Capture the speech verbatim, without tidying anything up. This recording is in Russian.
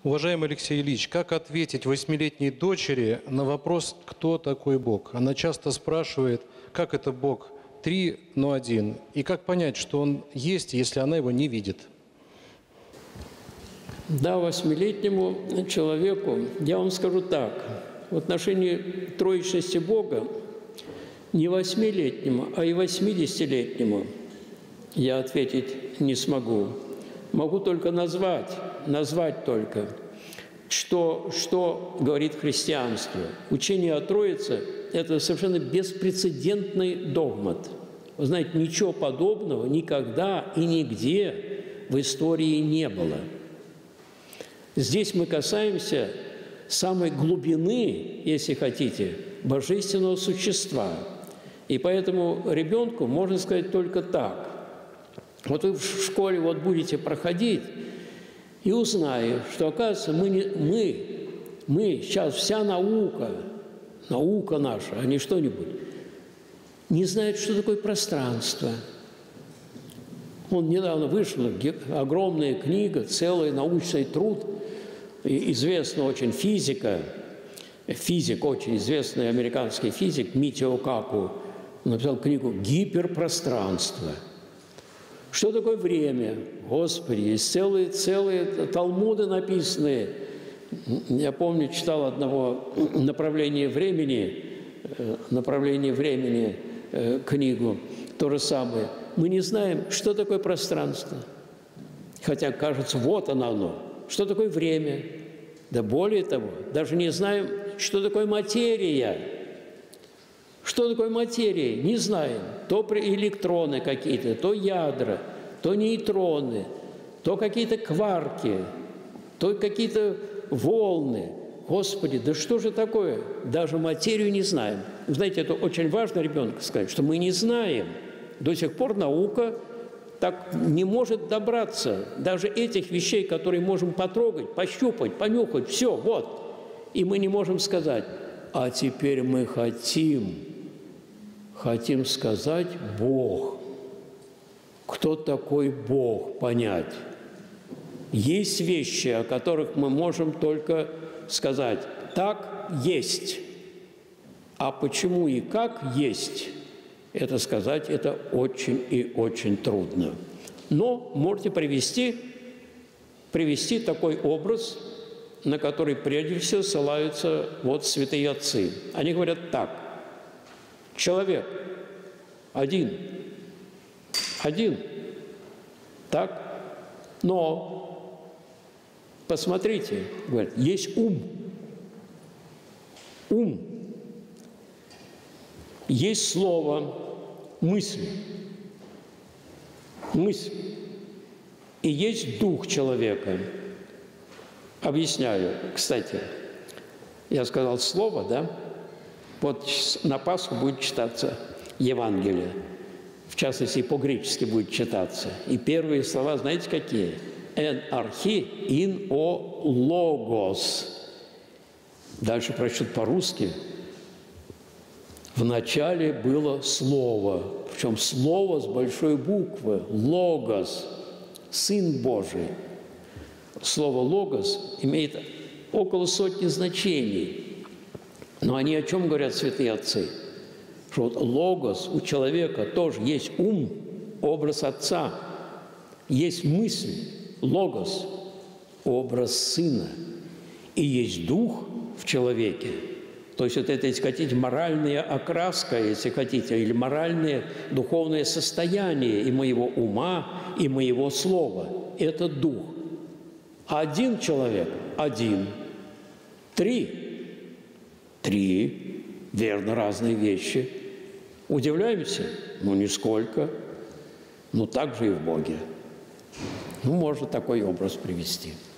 Уважаемый Алексей Ильич, как ответить восьмилетней дочери на вопрос, кто такой Бог? Она часто спрашивает, как это Бог три, но один, и как понять, что Он есть, если она его не видит? Да, восьмилетнему человеку, я вам скажу так, в отношении троичности Бога, не восьмилетнему, а и восьмидесятилетнему я ответить не смогу. Могу только назвать, назвать только, что, что говорит христианство. Учение о Троице – это совершенно беспрецедентный догмат. Вы знаете, ничего подобного никогда и нигде в истории не было. Здесь мы касаемся самой глубины, если хотите, божественного существа. И поэтому ребенку можно сказать только так. Вот вы в школе вот будете проходить и узнаете, что, оказывается, мы, не, мы, мы сейчас вся наука, наука наша, а не что-нибудь, не знает, что такое пространство. Он недавно вышла огромная книга, целый научный труд, известный очень физика, физик, очень известный американский физик Митио Каку, написал книгу «Гиперпространство». Что такое время? Господи, есть целые, целые талмуды написанные. Я помню, читал одного направления времени, направление времени книгу, то же самое. Мы не знаем, что такое пространство. Хотя, кажется, вот оно оно. Что такое время? Да более того, даже не знаем, что такое материя. Что такое материя? Не знаем. То электроны какие-то, то ядра, то нейтроны, то какие-то кварки, то какие-то волны. Господи, да что же такое? Даже материю не знаем. Знаете, это очень важно ребенку сказать, что мы не знаем. До сих пор наука так не может добраться даже этих вещей, которые можем потрогать, пощупать, понюхать, все, вот. И мы не можем сказать, а теперь мы хотим, хотим сказать Бог. Кто такой Бог, понять. Есть вещи, о которых мы можем только сказать, так есть. А почему и как есть, это сказать, это очень и очень трудно. Но можете привести, привести такой образ, на который прежде всего ссылаются вот святые отцы. Они говорят так. Человек один, один, так, но посмотрите, говорят, есть ум, ум, есть слово, мысль, мысль, и есть дух человека. Объясняю, кстати, я сказал слово, да? Вот на Пасху будет читаться Евангелие, в частности, по-гречески будет читаться. И первые слова, знаете, какие? «Эн архи ин о логос». Дальше прочтут по-русски. «Вначале было слово», причем слово с большой буквы, «логос», Сын Божий. Слово «логос» имеет около сотни значений. Но они о чем говорят святые отцы? Что вот логос у человека тоже есть ум, образ Отца, есть мысль, логос, образ Сына, и есть дух в человеке. То есть вот это, если хотите, моральная окраска, если хотите, или моральное духовное состояние и моего ума, и моего слова. Это дух. Один человек – один. Три – три. Верно, разные вещи. Удивляемся? Ну, нисколько. Ну, так же и в Боге. Ну, можно такой образ привести.